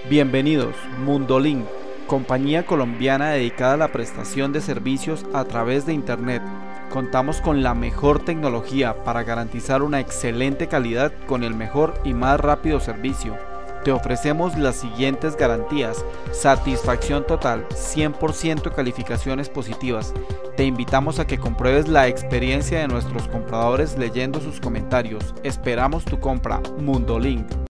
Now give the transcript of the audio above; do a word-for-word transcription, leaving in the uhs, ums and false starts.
Bienvenidos, Mundolink, compañía colombiana dedicada a la prestación de servicios a través de Internet. Contamos con la mejor tecnología para garantizar una excelente calidad con el mejor y más rápido servicio. Te ofrecemos las siguientes garantías: satisfacción total, cien por ciento calificaciones positivas. Te invitamos a que compruebes la experiencia de nuestros compradores leyendo sus comentarios. Esperamos tu compra. Mundolink.